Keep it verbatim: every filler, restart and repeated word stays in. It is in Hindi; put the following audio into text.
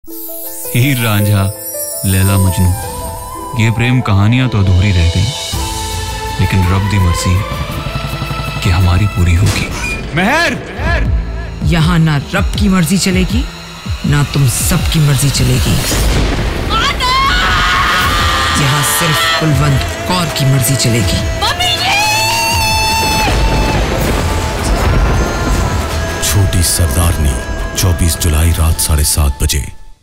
हीर रांझा, लैला मजनू, ये प्रेम कहानियां तो अधूरी रह गई, लेकिन रब दी मर्जी है कि हमारी पूरी होगी। मेहर, यहाँ ना रब की मर्जी चलेगी ना तुम सबकी मर्जी चलेगी। यहाँ सिर्फ कुलवंत कौर की मर्जी चलेगी। छोटी सरदारनी, चौबीस जुलाई रात साढ़े सात बजे।